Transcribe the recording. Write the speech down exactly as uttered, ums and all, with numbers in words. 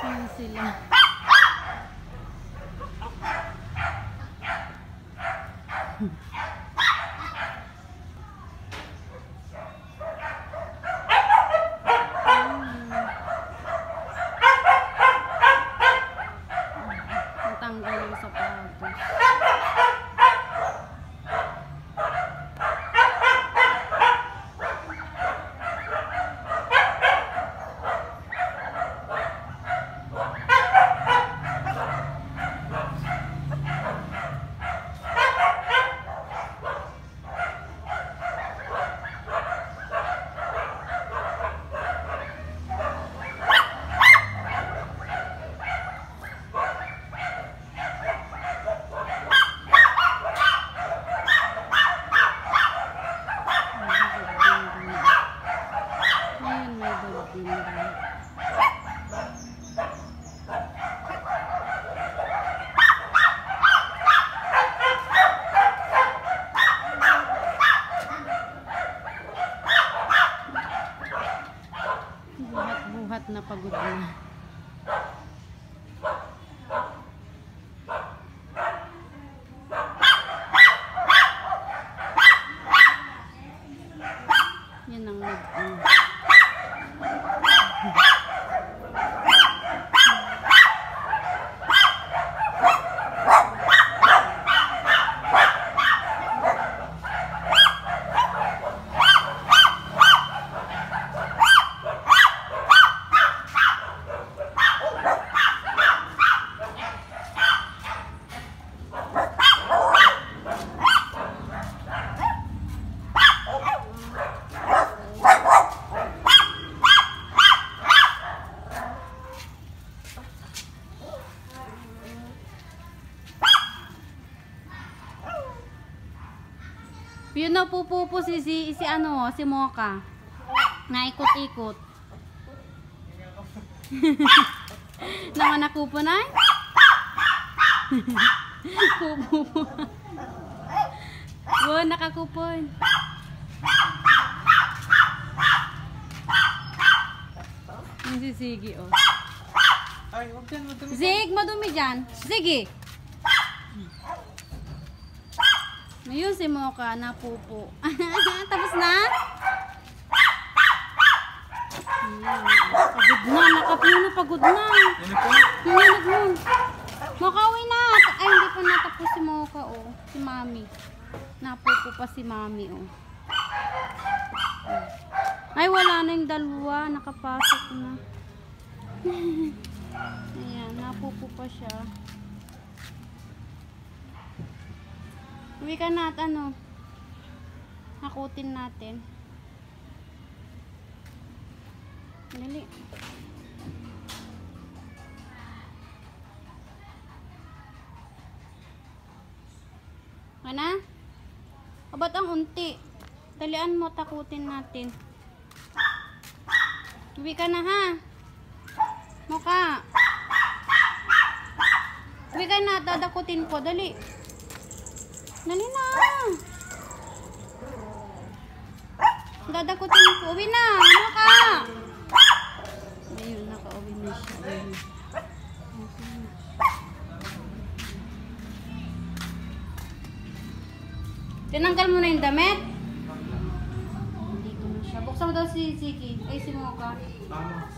Ayan sila. Natanggal yung sapatos. Buhat-buhat na pagod na. Yan ang mag-ano. Yun na pupupo si, si, si ano, si Mocha. Naikot-ikot. Naman nakupo na? Pupupo. Wow, nakakupon. Yung si Ziggy, oh. Ay, huwag dyan, madumi. Zig, madumi dyan. Ziggy. Ngayon si Mocha napupo. Tapos na? Hmm, pagod na, nakapyo na, pagod na. Hinanag mo. Mocha, uwi na. Ay, hindi pa natapos si Mocha, oh. Si Mami. Napupo pa si Mami, oh. Ay, wala na yung dalawa. Nakapasok na. Ayan, napupo pa siya. Uwi ka na at ano, hakutin natin. Dali. Ano? Abat ang unti. Dalian mo, takutin natin. Uwi ka na, ha? Mocha. Uwi ka na, dadakutin ko. Dali. Dali na. Dadakutin ko. Uwi na. Mocha. Ayun, nakauwi na siya. Ayun. Tinanggal mo na yung damit? Hindi ko na siya. Buksan mo daw si Ziggy. Ay, si Mocha.